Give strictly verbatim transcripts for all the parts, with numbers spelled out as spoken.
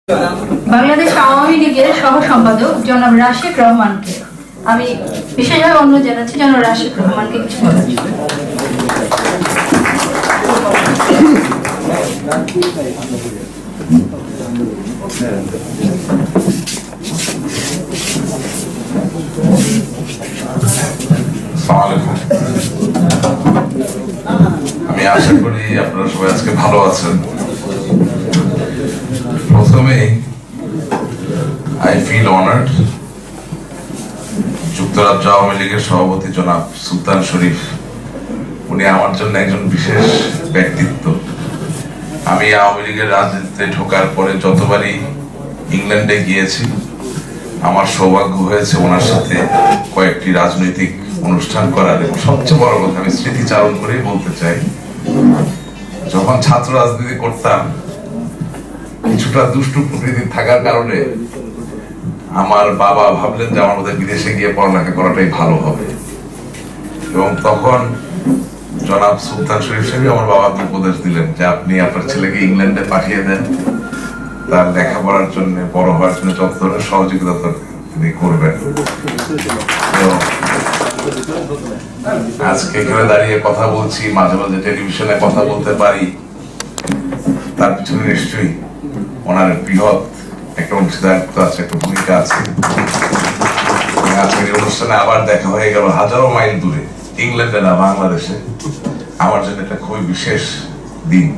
বাংলাদেশ আওয়ামী লীগের সহ সম্পাদক জনাব রাশিদ রহমানকে আমি বিশেষভাবে অনুরোধ জানাচ্ছি জনাব রাশিদ রহমানকে কিছু বলার জন্য। আমি আশা করি আপনারা সবাই আজকে ভালো আছেন। প্রথমে আই ফিল অনার্ড যুক্তরাজ্য আওয়ামী লীগের সভাপতি জনাব সুলতান শরীফ, উনি আমার জন্য একজন বিশেষ ব্যক্তিত্ব। আমি আওয়ামী লীগের রাজনীতিতে ঢোকার পরে যতবারই ইংল্যান্ডে গিয়েছি আমার সৌভাগ্য হয়েছে ওনার সাথে কয়েকটি রাজনৈতিক অনুষ্ঠান করার। এবং সবচেয়ে বড় কথা আমি স্মৃতিচারণ করেই বলতে চাই, যখন ছাত্র রাজনীতি করতাম কিছুটা দুষ্টু প্রকৃতি থাকার কারণে আমার বাবা ভাবলেন যে আমার বোধহয় বিদেশে গিয়ে পড়ালেখা করাটাই ভালো হবে। এবং তখন জনাব সুলতান শরীফ সাহেব আমার বাবাকে উপদেশ দিলেন যে আপনি আপনার ছেলেকে ইংল্যান্ডে পাঠিয়ে দেন, তার লেখাপড়ার জন্য বড় হওয়ার জন্য যত ধরনের সহযোগিতা তিনি করবেন। আজকে এখানে দাঁড়িয়ে কথা বলছি, মাঝে মাঝে টেলিভিশনে কথা বলতে পারি, তার পিছনে নিশ্চয়ই ওনার বৃহৎ একটা অংশীদারিত্ব আছে, একটা ভূমিকা আছে। আজকের অনুষ্ঠানে আবার দেখা হয়ে গেল হাজারো মাইল দূরে, ইংল্যান্ডে না বাংলাদেশে। আমার জন্য একটা খুবই বিশেষ দিন।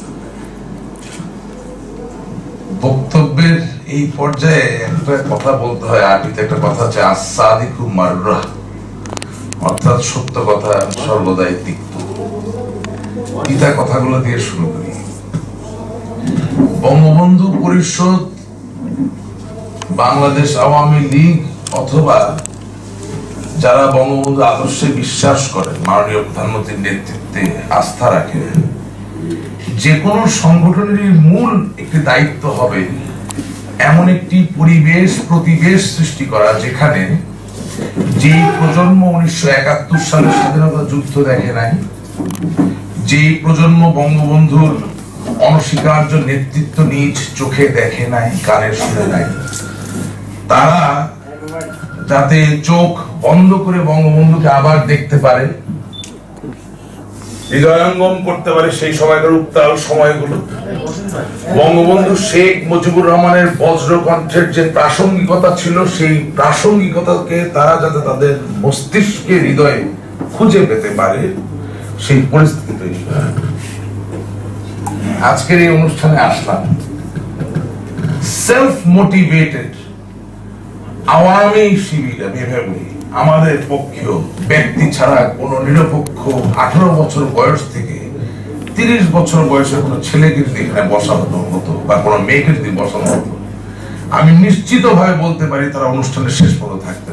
বক্তব্যের এই পর্যায়ে একটা কথা বলতে হয়, আরবিতে একটা কথা আছে আস-সাদিকু মাররা, অর্থাৎ সত্য কথা সর্বদাই তিক্ত। গীতা কথাগুলো দিয়ে শুরু করি। বঙ্গবন্ধু পরিষদ, বাংলাদেশ আওয়ামী লীগ অথবা যারা বঙ্গবন্ধু আদর্শে বিশ্বাস করেন, মাননীয় প্রধানমন্ত্রীর নেতৃত্বে আস্থা রাখেন, যে কোনো সংগঠনের মূল একটি দায়িত্ব হবে এমন একটি পরিবেশ প্রতিবেশ সৃষ্টি করা যেখানে যে প্রজন্ম উনিশশো একাত্তর সালের স্বাধীনতা যুদ্ধ দেখে নাই, যে প্রজন্ম বঙ্গবন্ধুর অনস্বীকার্য নেতৃত্ব নিজ চোখে দেখে নাই, কানে শুনে নাই, তারা যাতে চোখ বন্ধ করে বঙ্গবন্ধুকে আবার দেখতে পারে, হৃদয়ঙ্গম করতে পারে সেই সময়কার উত্তাল সময়গুলো। বঙ্গবন্ধু শেখ মুজিবুর রহমানের বজ্রকণ্ঠের যে প্রাসঙ্গিকতা ছিল, সেই প্রাসঙ্গিকতাকে তারা যাতে তাদের মস্তিষ্কে হৃদয়ে খুঁজে পেতে পারে, সেই পরিস্থিতি তৈরি করে। আজকের এই অনুষ্ঠানে আসলাম সেলফ মোটিভেটেড আওয়ামী শিবির। আমি ভেবে আমাদের পক্ষেও ব্যক্তি ছাড়া কোন নিরপেক্ষ আঠারো বছর বয়স থেকে তিরিশ বছর বয়সের কোন ছেলেকে যদি এখানে বসানো হতো বা কোন মেয়েকে যদি বসানো হতো, আমি নিশ্চিত ভাবে বলতে পারি তারা অনুষ্ঠানের শেষ পর্যন্ত থাকতেন।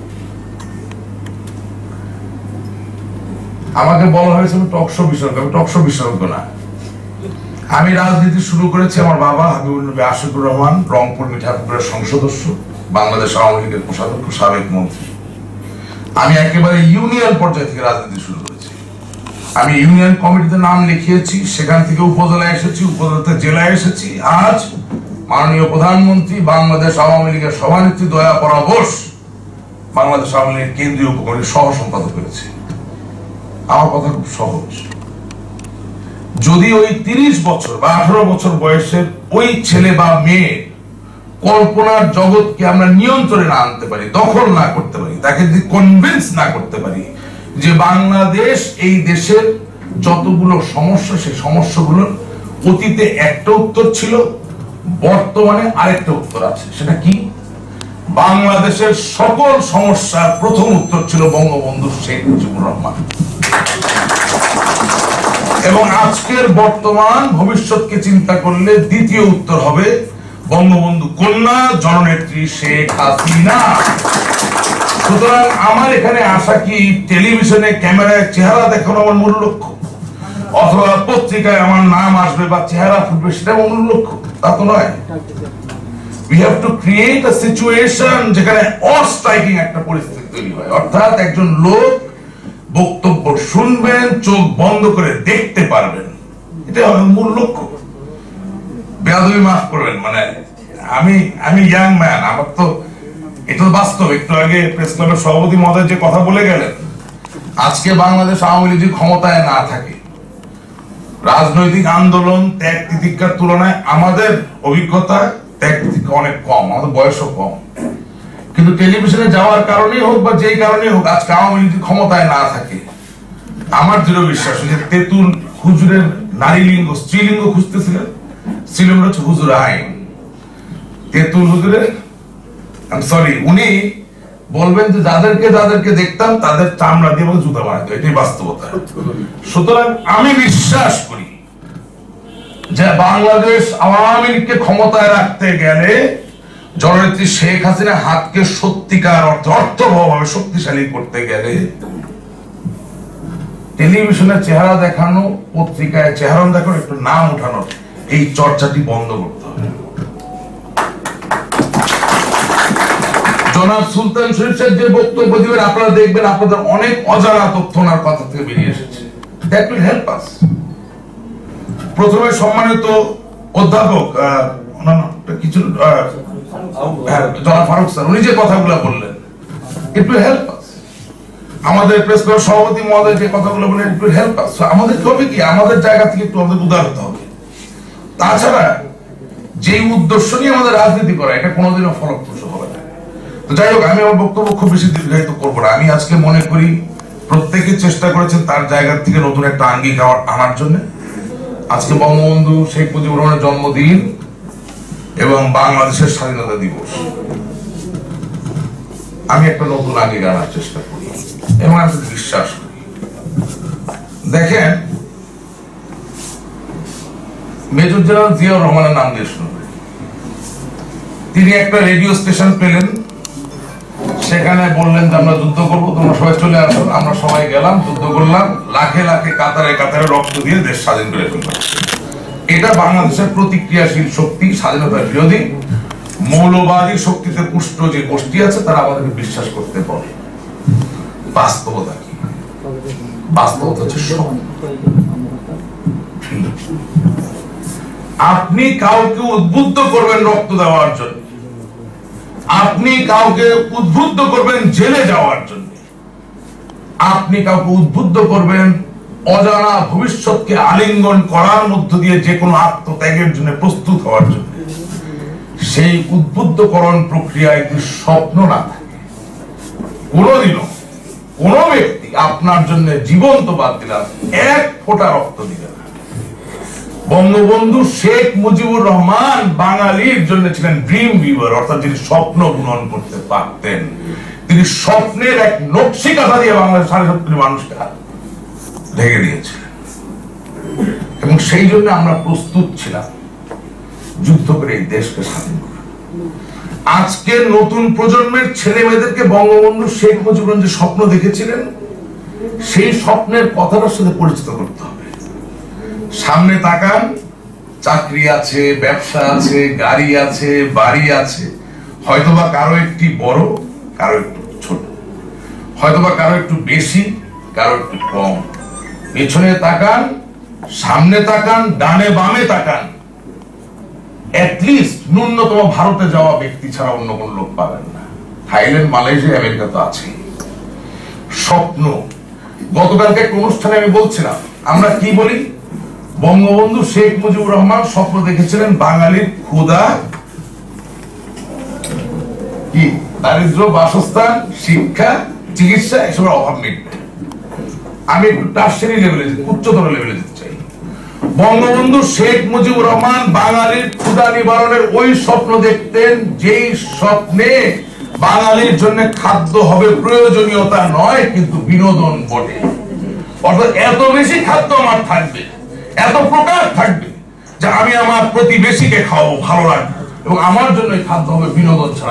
আমাকে বলা হয়েছে আমি টকশো বিশেষজ্ঞ, আমি টকশো বিশেষজ্ঞ না। আমি রাজনীতি শুরু করেছি, আমার বাবা হাবিবুল নবী আশিকুর রহমান রংপুর মিঠাপুরের সংসদস্য, বাংলাদেশ আওয়ামী লীগের কোষাধ্যক্ষ, সাবেক মন্ত্রী। আমি একেবারে ইউনিয়ন পর্যায় থেকে রাজনীতি শুরু করেছি। আমি ইউনিয়ন কমিটিতে নাম লিখিয়েছি, সেখান থেকে উপজেলায় এসেছি, উপজেলা থেকে জেলায় এসেছি। আজ মাননীয় প্রধানমন্ত্রী, বাংলাদেশ আওয়ামী লীগের সভানেত্রী দয়া পরা বোস বাংলাদেশ আওয়ামী লীগের কেন্দ্রীয় উপকমিটির সহ সম্পাদক হয়েছে। আমার কথা খুব সহজ। যদি ওই তিরিশ বছর বা আঠারো বছর বয়সের ওই ছেলে বা মেয়ে কল্পনার জগৎকে আমরা নিয়ন্ত্রণে না আনতে পারি, দখল না করতে পারি, তাকে যদি কনভিন্স না করতে পারি যে বাংলাদেশ এই দেশের যতগুলো সমস্যা, সেই সমস্যাগুলোর অতীতে একটা উত্তর ছিল, বর্তমানে আরেকটা উত্তর আছে। সেটা কি? বাংলাদেশের সকল সমস্যার প্রথম উত্তর ছিল বঙ্গবন্ধু শেখ মুজিবুর রহমান। এবং আজকের বর্তমান ভবিষ্যৎকে চিন্তা করলে দ্বিতীয় উত্তর হবে বঙ্গবন্ধু কন্যা জননেত্রী শেখ হাসিনা। সুতরাং আমার এখানে আসা কি টেলিভিশনে ক্যামেরায় চেহারা দেখানো আমার মূল লক্ষ্য, অথবা পত্রিকায় আমার নাম আসবে বা চেহারা ফুটবে সেটা আমার মূল লক্ষ্য? তা তো নয়। We have to create a situation যেখানে অস্ট্রাইকিং একটা পরিস্থিতি তৈরি হয়, অর্থাৎ একজন লোক বক্তব্য শুনবেন, চোখ বন্ধ করে দেখতে পারবেন, এটা আমার মূল লক্ষ্য। বেয়াদবি মাফ করবেন, মানে আমি আমি ইয়াং ম্যান, আমার তো এটা বাস্তব। একটু আগে প্রেস ক্লাবের সভাপতি মহোদয় যে কথা বলে গেলেন, আজকে বাংলাদেশ আওয়ামী লীগ যদি ক্ষমতায় না থাকে, রাজনৈতিক আন্দোলন ত্যাগ তিতিক্ষার তুলনায় আমাদের অভিজ্ঞতা ত্যাগ তিতিক্ষা অনেক কম, আমাদের বয়সও কম, কিন্তু টেলিভিশনে যাওয়ার কারণেই হোক বা যেই কারণেই হোক, আজকে আওয়ামী লীগ ক্ষমতায় না থাকে, আমার দৃঢ় বিশ্বাস যে তেঁতুল হুজুরের নারী লিঙ্গ স্ত্রীলিঙ্গ খুঁজতেছিলেন, স্ত্রীলিঙ্গ হচ্ছে হুজুর আইন, তেঁতুল হুজুরের সরি উনি বলবেন যে যাদেরকে যাদেরকে দেখতাম তাদের চামড়া দিয়ে আমাকে জুতা বানাতো, এটাই বাস্তবতা। সুতরাং আমি বিশ্বাস করি যে বাংলাদেশ আওয়ামী লীগকে ক্ষমতায় রাখতে গেলে জননেত্রী শেখ হাসিনা হাতকে সত্যিকার অর্থ অর্থবহভাবে শক্তিশালী করতে গেলে টেলিভিশনে চেহারা দেখানো, পত্রিকায় চেহারা দেখানো, একটু নাম উঠানোর এই চর্চাটি বন্ধ করতে হবে। জনাব সুলতান শরীফের যে বক্তব্য দিবেন আপনারা দেখবেন আপনাদের অনেক অজানা তথ্য ওনার কথা থেকে বেরিয়ে এসেছে। That will help us. প্রথমে সম্মানিত অধ্যাপক কিছু জনাব ফারুক স্যার উনি যে কথাগুলো বললেন, ইট উইল হেল্প আস। আমাদের প্রেস ক্লাব সভাপতি মহোদয় যে কথাগুলো বললেন, ইট উইল হেল্প আস। আমাদের হবে কি, আমাদের জায়গা থেকে একটু আমাদের উদার হতে হবে। তাছাড়া যে উদ্দেশ্য নিয়ে আমাদের রাজনীতি করা, এটা কোনোদিনও ফলপ্রসূ হবে না। তো যাই হোক, আমি আমার বক্তব্য খুব বেশি দীর্ঘায়িত করবো না। আমি আজকে মনে করি প্রত্যেকে চেষ্টা করেছেন তার জায়গা থেকে নতুন একটা আঙ্গিক আনার জন্য। আজকে বঙ্গবন্ধু শেখ মুজিবুর রহমানের জন্মদিন এবং বাংলাদেশের স্বাধীনতা দিবস, আমি একটা নতুন আঙ্গিক আনার চেষ্টা করি এবং আমি বিশ্বাস করি। দেখেন, মেজর জেনারেল জিয়াউর রহমানের নাম দিয়ে শুনবেন। তিনি একটা রেডিও স্টেশন পেলেন, সেখানে বললেন যে আমরা যুদ্ধ করবো, তোমরা সবাই চলে আসো। আমরা সবাই গেলাম, যুদ্ধ করলাম, লাখে লাখে কাতারে কাতারে রক্ত দিয়ে দেশ স্বাধীন করে ফেললাম। এটা বাংলাদেশের প্রতিক্রিয়াশীল শক্তি, স্বাধীনতার বিরোধী মৌলবাদী শক্তিতে পুষ্ট যে গোষ্ঠী আছে তারা আমাদেরকে বিশ্বাস করতে পারে। বাস্তবতা কি? বাস্তবতা হচ্ছে আপনি কাউকে উদ্বুদ্ধ করবেন রক্ত দেওয়ার জন্য, আপনি কাউকে উদ্বুদ্ধ করবেন জেলে যাওয়ার জন্য, আপনি কাউকে উদ্বুদ্ধ করবেন অজানা ভবিষ্যৎকে আলিঙ্গন করার মধ্য দিয়ে যে কোনো আত্মত্যাগের জন্য প্রস্তুত হওয়ার জন্য। সেই উদ্বুদ্ধকরণ প্রক্রিয়ায় যদি স্বপ্ন না থাকে, কোনদিনও কোন ব্যক্তি আপনার জন্য জীবন্ত বাদ দিলাম এক ফোঁটা রক্ত দিলেন না। বঙ্গবন্ধু শেখ মুজিবুর রহমান বাঙালির জন্য ছিলেন ড্রিম ভিউয়ার, অর্থাৎ যিনি স্বপ্ন বুনন করতে পারতেন। তিনি স্বপ্নের এক নকশি কাঁথা দিয়ে বাংলাদেশের সাড়ে সত্তর মানুষকে ঢেকে দিয়েছিলেন এবং সেই জন্য আমরা প্রস্তুত ছিলাম যুদ্ধ করে এই দেশকে স্বাধীন করা। আজকের নতুন প্রজন্মের ছেলে মেয়েদেরকে বঙ্গবন্ধু শেখ মুজিবুর রহমান যে স্বপ্ন দেখেছিলেন, সেই স্বপ্নের কথাটার সাথে পরিচিত করতে হবে। সামনে তাকান, চাকরি আছে, ব্যবসা আছে, গাড়ি আছে, বাড়ি আছে, হয়তোবা কারো একটি বড়, কারো একটু ছোট, হয়তোবা কারো একটু বেশি, কারো একটু কম। পেছনে তাকান, সামনে তাকান, ডানে বামে তাকান, অ্যাটলিস্ট ন্যূনতম ভারতে যাওয়া ব্যক্তি ছাড়া অন্য কোন লোক পাবেন না। থাইল্যান্ড, মালয়েশিয়া, আমেরিকা তো আছেই। স্বপ্ন, গতকালকে এক অনুষ্ঠানে আমি বলছিলাম, আমরা কি বলি, বঙ্গবন্ধু শেখ মুজিবুর রহমান স্বপ্ন দেখেছিলেন বাঙালির ক্ষুধা, কি দারিদ্র, বাসস্থান, শিক্ষা, চিকিৎসা এসবের অভাব মিটবে। আমি একটু টার্সারি লেভেলে, উচ্চতর লেভেলে যেতে চাই। বঙ্গবন্ধু শেখ মুজিবুর রহমান বাঙালির ক্ষুধা নিবারণের ওই স্বপ্ন দেখতেন যেই স্বপ্নে বাঙালির জন্য খাদ্য হবে প্রয়োজনীয়তা নয়, কিন্তু বিনোদন বটে। অর্থাৎ এত বেশি খাদ্য আমার থাকবে, এত প্রকার থাকবে যে আমি আমার প্রতিবেশীকে খাওয়াবো, ভালো লাগবে, এবং আমার জন্য খাদ্য হবে বিনোদন ছাড়া।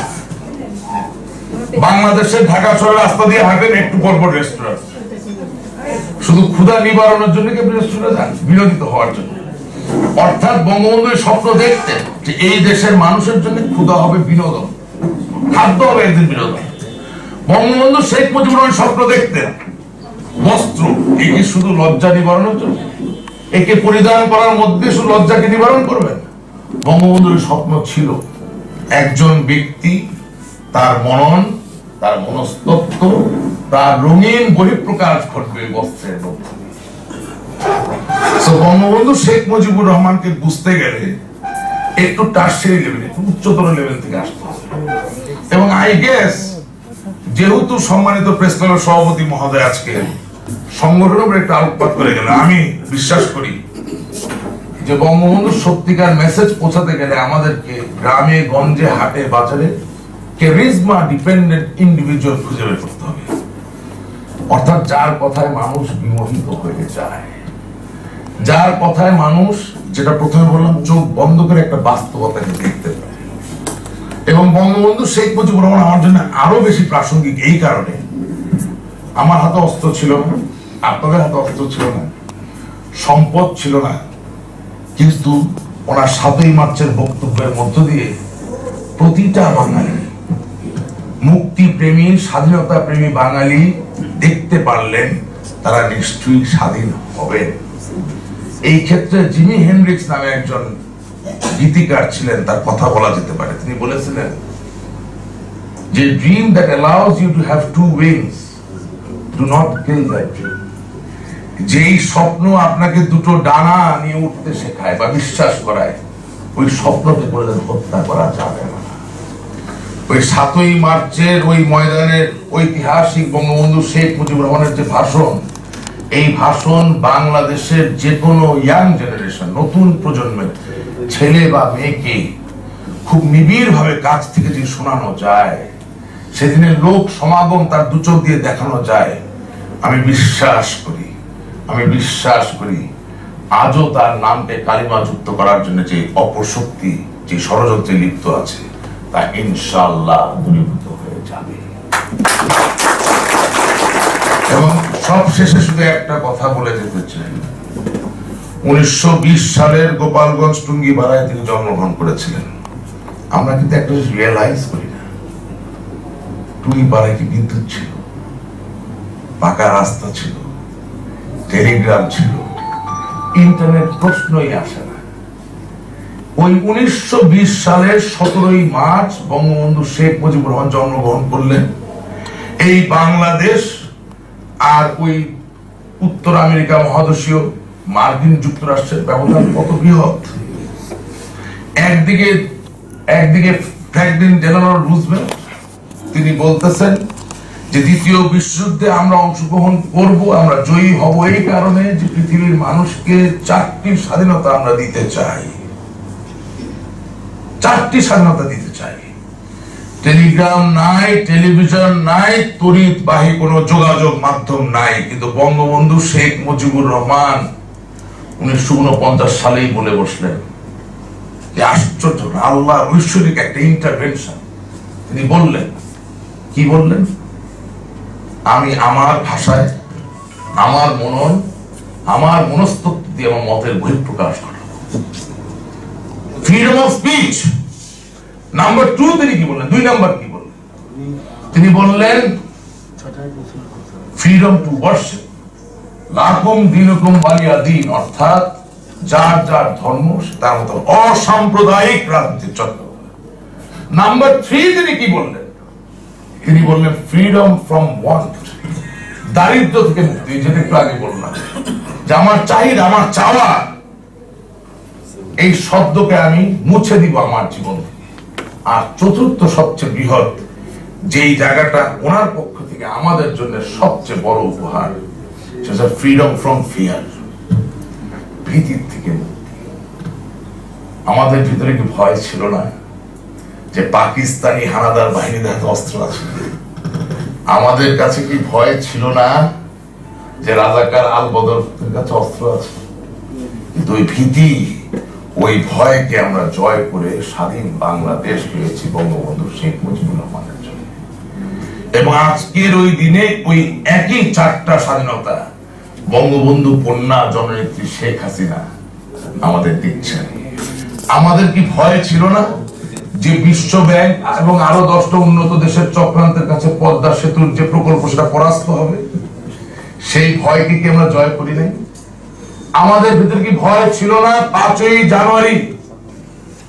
বাংলাদেশের ঢাকা শহরের রাস্তা দিয়ে হাঁটেন, একটু পর পর রেস্টুরেন্ট, শুধু ক্ষুধা নিবারণের জন্য কি রেস্টুরেন্টে যান? বিনোদিত হওয়ার জন্য। অর্থাৎ বঙ্গবন্ধু স্বপ্ন দেখতেন যে এই দেশের মানুষের জন্য ক্ষুধা হবে বিনোদন, খাদ্য হবে একদিন বিনোদন। বঙ্গবন্ধু শেখ মুজিবুর রহমান স্বপ্ন দেখতেন বস্ত্র, একে শুধু লজ্জা নিবারণের জন্য, একে পরিধান করার মধ্যে শুধু লজ্জাকে নিবারণ করবেন, বঙ্গবন্ধুর স্বপ্ন ছিল একজন ব্যক্তি তার মনন, তার মনস্তত্ত্ব, তার রঙিন বহিঃপ্রকাশ ঘটবে বস্ত্রের মধ্যে। বঙ্গবন্ধু শেখ মুজিবুর রহমানকে বুঝতে গেলে একটু টার্সিয়ারি লেভেল, একটু উচ্চতর লেভেল থেকে আসতে হবে। এবং আই গেস যেহেতু সম্মানিত প্রেস ক্লাবের সভাপতি মহোদয় আজকে সংগঠনের উপর একটা আলোকপাত করে গেল, আমি বিশ্বাস করি যে বঙ্গবন্ধুর সত্যিকার মেসেজ পৌঁছাতে গেলে আমাদেরকে গ্রামে গঞ্জে হাটে বাজারে ক্যারিজমা ডিপেন্ডেন্ট ইন্ডিভিজুয়াল খুঁজে বের করতে হবে, অর্থাৎ যার কথায় মানুষ বিমোহিত হয়ে যায়, যার কথায় মানুষ, যেটা প্রথমে বললাম, চোখ বন্ধ করে একটা বাস্তবতাকে দেখতে পায়। এবং বঙ্গবন্ধু শেখ মুজিবুর রহমান আমার জন্য আরো বেশি প্রাসঙ্গিক এই কারণে, আমার হাতে অস্ত্র ছিল না, আপনাদের হাতে অস্ত্র ছিল না, সম্পদ ছিল না, কিন্তু ওনার সাতই মার্চের বক্তব্যের মধ্য দিয়ে প্রতিটা বাঙালি, মুক্তিপ্রেমী স্বাধীনতা প্রেমী বাঙালি দেখতে পারলেন তারা নিশ্চয়ই স্বাধীন হবেন। এই ক্ষেত্রে জিমি হেনরিক্স নামে একজন গীতিকার ছিলেন, তার কথা বলা যেতে পারে। তিনি বলেছিলেন যে dream that allows you to have two wings do not kill that dream. যেই স্বপ্ন আপনাকে দুটো ডানা নিয়ে উঠতে শেখায় বা বিশ্বাস করায়, ওই স্বপ্নকে কোনোদিন হত্যা করা যাবে না। ওই সাতই মার্চের ওই ময়দানের ঐতিহাসিক বঙ্গবন্ধু শেখ মুজিবুর রহমানের যে ভাষণ, এই ভাষণ বাংলাদেশের যে কোনো ইয়াং জেনারেশন, নতুন প্রজন্মের ছেলে বা মেয়েকে খুব নিবিড় ভাবে কাছ থেকে যে শোনানো যায়, সেদিনের লোক সমাগম তার দু চোখ দিয়ে দেখানো যায়, আমি বিশ্বাস করি আমি বিশ্বাস করি আজও তার নামকে কালিমা যুক্ত করার জন্য যে অপশক্তি, যে ষড়যন্ত্রে লিপ্ত আছে, তা ইনশাআল্লাহ দূরীভূত হয়ে যাবে। এবং সব শেষে শুধু একটা কথা বলে যেতে চাই, উনিশশো বিশ সালের গোপালগঞ্জ টুঙ্গিপাড়ায় তিনি জন্মগ্রহণ করেছিলেন। আমরা কিন্তু একটা রিয়েলাইজ করি না, টুঙ্গিপাড়ায় কি বিদ্যুৎ ছিল, পাকা রাস্তা ছিল, টেলিগ্রাম ছিল, ইন্টারনেট প্রশ্নই আসে না। ওই উনিশশো বিশ সালের সতেরোই মার্চ বঙ্গবন্ধু শেখ মুজিবুর রহমান জন্মগ্রহণ করলেন। এই বাংলাদেশ আর ওই উত্তর আমেরিকা মহাদেশীয় মার্কিন যুক্তরাষ্ট্রের ব্যবধান কত বৃহৎ। একদিকে একদিকে ফ্র্যাঙ্কলিন ডেলানো রুজভেল্ট তিনি বলতেছেন যে দ্বিতীয় বিশ্বযুদ্ধে আমরা অংশগ্রহণ করব, আমরা জয়ী হব এই কারণে যে পৃথিবীর মানুষকে চারটি স্বাধীনতা আমরা দিতে চাই, চারটি স্বাধীনতা দিতে চাই। টেলিগ্রাম নাই, টেলিভিশন নাই, তড়িৎবাহী কোনো যোগাযোগ মাধ্যম নাই, কিন্তু বঙ্গবন্ধু শেখ মুজিবুর রহমান উনিশশো উনপঞ্চাশ সালেই বলে বসলেন, আশ্চর্য, আল্লাহ ঐশ্বরিক একটা ইন্টারভেনশন। তিনি বললেন, কি বললেন, আমি আমার ভাষায়, আমার মনন, আমার মনস্তত্ত্ব দিয়ে আমার মতের বহিঃপ্রকাশ ঘটাবো। Freedom of speech. Number two তিনি কি বললেন, দুই নাম্বার কি বললেন, তিনি বললেন ফ্রিডম টু ওয়ার্শিপ, লাকুম দীনুকুম ওয়ালিয়া দ্বীন, অর্থাৎ যার যার ধর্ম তার মতো অসাম্প্রদায়িক রাজনীতি চর্চা। নাম্বার থ্রি তিনি কি বললেন, তিনি বললেন ফ্রিডম ফ্রম ওয়ান্ট, দারিদ্র থেকে মুক্তি। যেটা একটু আগে বললাম যে আমার চাহিদা, আমার চাওয়া, এই শব্দকে আমি মুছে দিব আমার জীবন থেকে। আর চতুর্থ সবচেয়ে বৃহৎ যেই জায়গাটা ওনার পক্ষ থেকে আমাদের জন্য সবচেয়ে বড় উপহার, সেটা ফ্রিডম ফ্রম ফিয়ার, ভীতির থেকে মুক্তি। আমাদের ভিতরে কি ভয় ছিল না যে পাকিস্তানি হানাদার বাহিনীর হাতে অস্ত্র আছে? আমাদের কাছে কি ভয় ছিল না যে রাজাকার আল বদরের কাছে অস্ত্র আছে? কিন্তু ওই ভীতি, ওই ভয়কে আমরা জয় করে স্বাধীন বাংলাদেশ পেয়েছি বঙ্গবন্ধু শেখ মুজিবুর রহমানের জন্য। এবং আজকের ওই দিনে ওই একই চারটা স্বাধীনতা বঙ্গবন্ধু কন্যা জননেত্রী শেখ হাসিনা আমাদের দিচ্ছেন। আমাদের কি ভয় ছিল না যে বিশ্ব ব্যাংক এবং আরো দশটা উন্নত দেশের চক্রান্তের কাছে পদ্মা সেতুর যে প্রকল্প সেটা পরাস্ত হবে? সেই ভয়কে কি আমরা জয় করি নাই? আমাদের ভিতরে কি ভয় ছিল না পাঁচই জানুয়ারি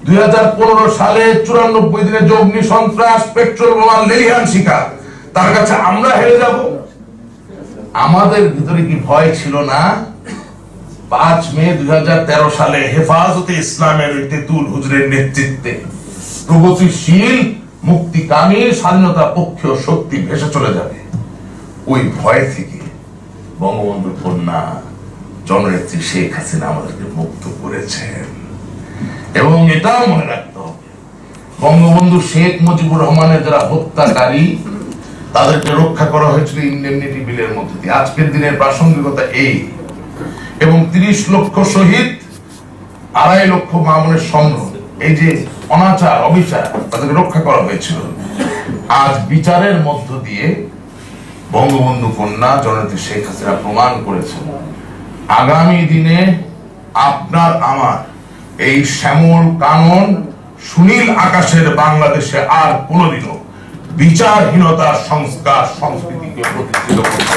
দুই হাজার পনেরো সালে চুরানব্বই দিনে যে অগ্নি সন্ত্রাস, পেট্রোল বোমা, লেলিহান শিকার, তার কাছে আমরা হেরে যাব? আমাদের ভিতরে কি ভয় ছিল না? পাঁচ মে দুই হাজার তেরো সালে হেফাজতে ইসলামের তেতুল হুজুরের নেতৃত্বে প্রগতিশীল, মুক্তিকামী, স্বাধীনতা পক্ষীয় শক্তি ভেসে চলে যাবে, ওই ভয় থেকে বঙ্গবন্ধুর কন্যা জননেত্রী শেখ হাসিনা আমাদেরকে মুক্ত করেছেন। এবং এটাও মনে রাখতে হবে, বঙ্গবন্ধু শেখ মুজিবুর রহমানের যারা হত্যাকারী, তাদেরকে রক্ষা করা হয়েছিল ইনডেমনিটি বিলের মধ্যে দিয়ে। আজকের দিনের প্রাসঙ্গিকতা এই, এবং তিরিশ লক্ষ শহীদ, আড়াই লক্ষ মামুনের সংগ্রহ, এই যে অনাচার, অবিচার, তাদেরকে রক্ষা করা হয়েছিল। আজ বিচারের মধ্য দিয়ে বঙ্গবন্ধু কন্যা জননেত্রী শেখ হাসিনা প্রমাণ করেছেন, আগামী দিনে আপনার আমার এই শ্যামল কানন সুনীল আকাশের বাংলাদেশে আর কোনদিনও বিচারহীনতার সংস্কার সংস্কৃতিকে প্রতিষ্ঠিত করতে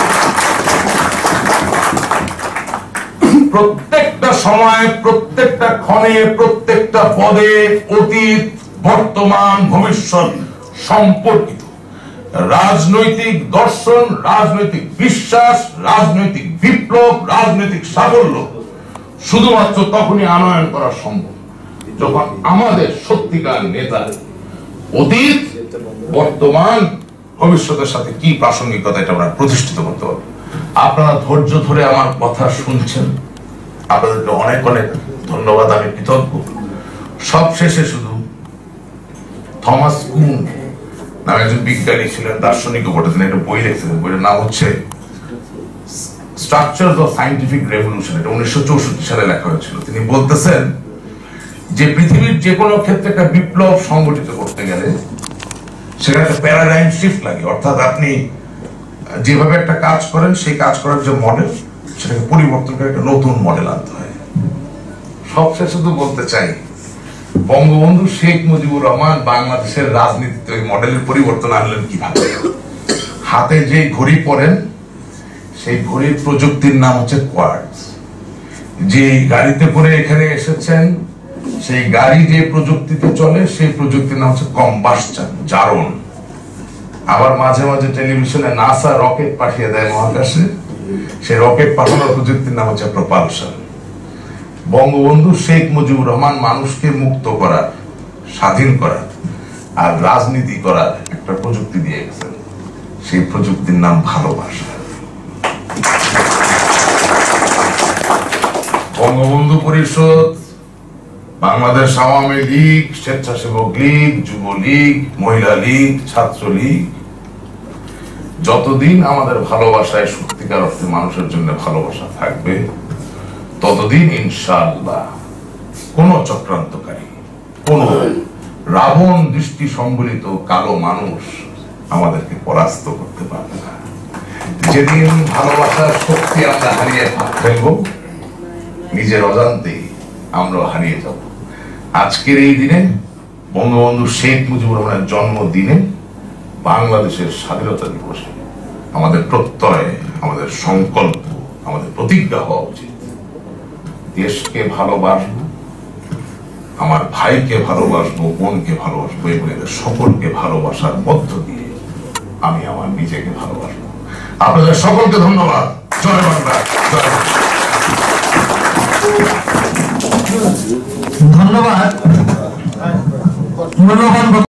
প্রত্যেকটা সময়, প্রত্যেকটা ক্ষণে, প্রত্যেকটা পদে অতীত, বর্তমান, ভবিষ্যৎ সম্পর্কিত রাজনৈতিক দর্শন, রাজনৈতিক বিশ্বাস, রাজনৈতিক বিপ্লব, রাজনৈতিক সাফল্য শুধুমাত্র তখনই আনয়ন করা সম্ভব যখন আমাদের সত্যিকার নেতা অতীত, বর্তমান, ভবিষ্যতের সাথে কি প্রাসঙ্গিকতা এটা আমরা প্রতিষ্ঠিত করতে পারবো। আপনারা ধৈর্য ধরে আমার কথা শুনছেন, আপনাদেরকে অনেক অনেক ধন্যবাদ, আমি কৃতজ্ঞ। সবশেষে শুধু থমাস কুন নামে একজন বিজ্ঞানী ছিলেন, দার্শনিক বটেছেন, একটা বই লিখছেন, বইটার নাম হচ্ছে স্ট্রাকচারস অফ সায়েন্টিফিক রেভলিউশন, এটা উনিশশো চৌষট্টি সালে লেখা হয়েছিল। তিনি বলতেছেন যে পৃথিবীর যে কোনো ক্ষেত্রে একটা বিপ্লব সংগঠিত করতে গেলে সেখানে একটা প্যারাডাইম শিফট লাগে, অর্থাৎ আপনি যেভাবে একটা কাজ করেন সেই কাজ করার যে মডেল, সেটাকে পরিবর্তন করে একটা নতুন মডেল আনতে হয়। সবশেষে শুধু বলতে চাই, বঙ্গবন্ধু শেখ মুজিবুর রহমান বাংলাদেশের রাজনীতিতে ওই মডেলের পরিবর্তন আনলেন কিভাবে? হাতে যে ঘড়ি পরেন, সেই ঘড়ির প্রযুক্তির নাম হচ্ছে কোয়ার্টজ। যে গাড়িতে করে এখানে এসেছেন, সেই গাড়ি যে প্রযুক্তিতে চলে, সেই প্রযুক্তির নাম হচ্ছে কম্বাসশন, জারণ। আবার মাঝে মাঝে টেলিভিশনে নাসা রকেট পাঠিয়ে দেয় মহাকাশে, সেই রকেট পাঠানোর প্রযুক্তির নাম হচ্ছে প্রপালশন। বঙ্গবন্ধু শেখ মুজিবুর রহমান মানুষকে মুক্ত করার, স্বাধীন করার আর রাজনীতি করার একটা প্রযুক্তি দিয়ে গেছেন, সেই প্রযুক্তির নাম ভালোবাসা। বঙ্গবন্ধু পরিষদ, বাংলাদেশ আওয়ামী লীগ, স্বেচ্ছাসেবক লীগ, যুবলীগ, মহিলা লীগ, ছাত্রলীগ, যতদিন আমাদের ভালোবাসায় সত্যিকার অর্থে মানুষের জন্য ভালোবাসা থাকবে, ততদিন ইনশাআল্লাহ কোন চক্রান্তকারী, কোন রাবণ দৃষ্টি সম্বলিত কালো মানুষ আমাদেরকে পরাস্ত করতে পারবে না। যেদিন ভালোবাসার শক্তি আমরা হারিয়ে ফেলব, নিজের অজান্তেই আমরা হারিয়ে যাব। আজকের এই দিনে, বঙ্গবন্ধু শেখ মুজিবুর রহমানের জন্মদিনে, বাংলাদেশের স্বাধীনতা দিবসে আমাদের প্রত্যয়, আমাদের সংকল্প, আমাদের প্রতিজ্ঞা হওয়া উচিত, দেশকে ভালোবাসবো, আমার ভাইকে ভালোবাসবো, বোনকে ভালোবাসবো, এবং এদের সকলকে ভালোবাসার মধ্য দিয়ে আমি আমার নিজেকে ভালোবাসবো। আপনাদের সকলকে ধন্যবাদ। জয় বাংলা, জয় বাংলা। ধন্যবাদ।